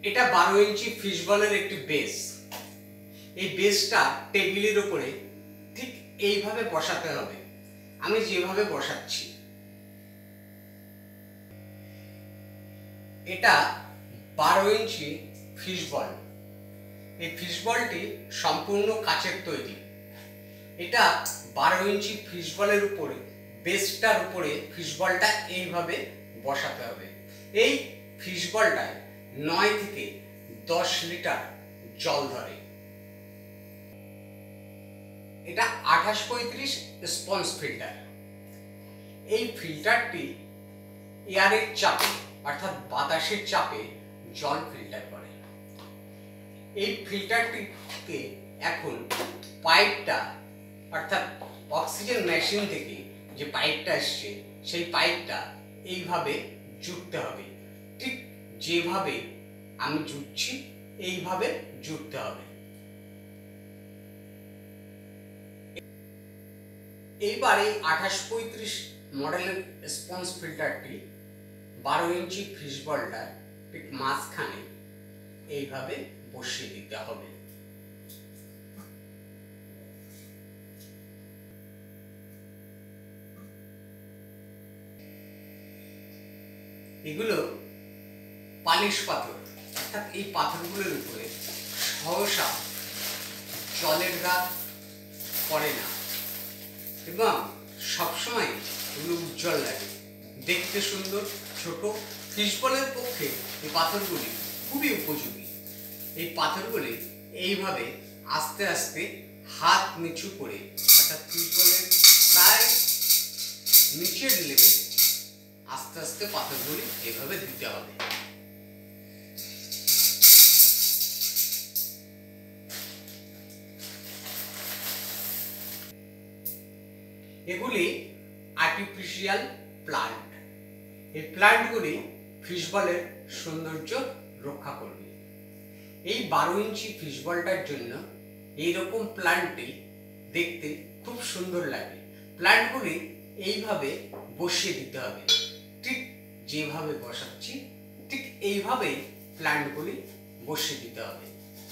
এটা 12 ইঞ্চি ফিশবলের একটি বেস। এই বেসটা টেবিলের উপরে ঠিক এইভাবে বসাতে হবে। আমি যেভাবে বসাচ্ছি, এটা 12 ইঞ্চি ফিশবল। এই ফিশবলটি সম্পূর্ণ কাচের তৈরি। এটা 12 ইঞ্চি ফিশবলের উপরে, বেসটার উপরে ফিশবলটা এইভাবে বসাতে হবে। এই ফিশবলটায় 9 থেকে 10 লিটার জল ধরে। এটা 2835 স্পঞ্জ ফিল্টার। এই ফিল্টারটি এয়ারের চাপে অর্থাৎ বাতাসের চাপে জল ফিল্টার করে। এই ফিল্টারটিকে এখন পাইপটা অর্থাৎ অক্সিজেন মেশিন থেকে যে পাইপটা আসছে সেই পাইপটা এইভাবে জুড়তে হবে। ঠিক যেভাবে আমি জুড়ছি এইভাবে জুড়তে হবে। এইবারে 2835 মডেলের স্পঞ্জ ফিল্টারটি 12 ইঞ্চি ফিশবলটা ঠিক মাঝখানে এইভাবে বসিয়ে দিতে হবে। এগুলো পালিশ পাথর, অর্থাৎ এই পাথরগুলোর উপরে সহসা জলের দাগ পড়ে না এবং সবসময় এগুলো উজ্জ্বল লাগে, দেখতে সুন্দর, ছোট। ফিশবলের পক্ষে এই পাথরগুলি খুবই উপযোগী। এই পাথরগুলি এইভাবে আস্তে আস্তে হাত নিচু করে অর্থাৎ ফিশবলের প্রায় নিচের লেভেলে আস্তে আস্তে পাথরগুলি এইভাবে দিতে হবে। এগুলি আর্টিফিশিয়াল প্লান্ট। এই প্লান্টগুলি ফিশবলের সৌন্দর্য রক্ষা করবে। এই 12 ইঞ্চি ফিশবলটার জন্য এইরকম প্লান্টটি দেখতে খুব সুন্দর লাগে। প্লান্টগুলি এইভাবে বসিয়ে দিতে হবে। ঠিক যেভাবে বসাচ্ছি ঠিক এইভাবেই প্লান্টগুলি বসিয়ে দিতে হবে।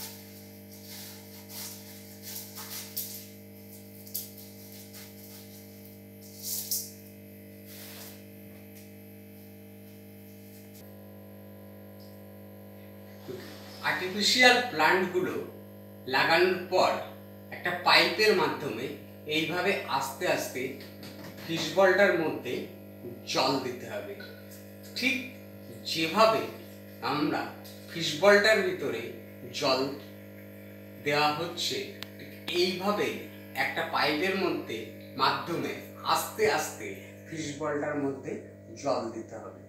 আর্টিফিশিয়াল প্লান্টগুলো লাগানোর পর একটা পাইপের মাধ্যমে এইভাবে আস্তে আস্তে ফিশবলটার মধ্যে জল দিতে হবে। ঠিক যেভাবে আমরা ফিশবলটার ভিতরে জল দেওয়া হচ্ছে এইভাবে একটা পাইপের মধ্যে মাধ্যমে আস্তে আস্তে ফিশবলটার মধ্যে জল দিতে হবে।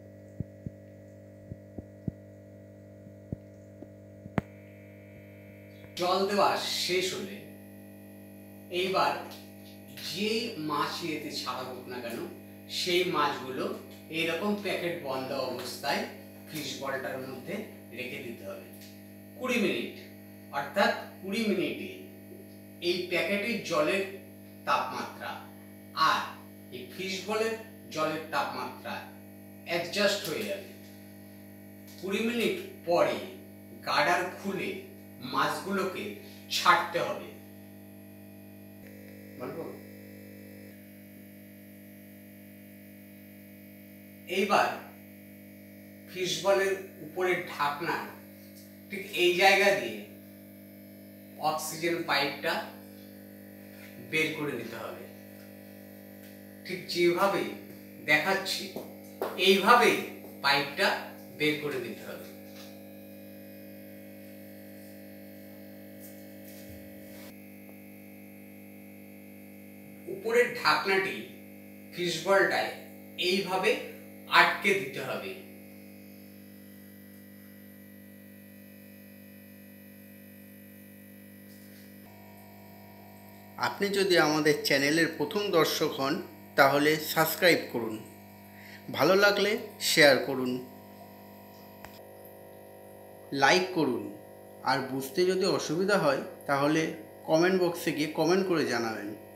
জল দেওয়া শেষ হলে এইবার যেই মাছ এতে ছাড়া হোক না কেন সেই মাছগুলো এইরকম প্যাকেট বন্ধ অবস্থায় ফিশবলটার মধ্যে রেখে দিতে হবে 20 মিনিট। অর্থাৎ 20 মিনিটে এই প্যাকেটের জলের তাপমাত্রা আর এই ফিশবলের জলের তাপমাত্রা অ্যাডজাস্ট হয়ে যাবে। 20 মিনিট পরে গার্ডার খুলে মাছগুলোকে ছাড়তে হবে। এইবার ফিশবলের উপরের ঢাকনা ঠিক এই জায়গা দিয়ে অক্সিজেন পাইপটা বের করে নিতে হবে। ঠিক যেভাবে দেখাচ্ছি এইভাবে পাইপটা বের করে দিতে হবে। উপরের ঢাকনাটি ফিশবলটায় এইভাবে আটকে দিতে হবে। আপনি যদি আমাদের চ্যানেলের প্রথম দর্শক হন তাহলে সাবস্ক্রাইব করুন, ভালো লাগলে শেয়ার করুন, লাইক করুন, আর বুঝতে যদি অসুবিধা হয় তাহলে কমেন্ট বক্সে গিয়ে কমেন্ট করে জানাবেন।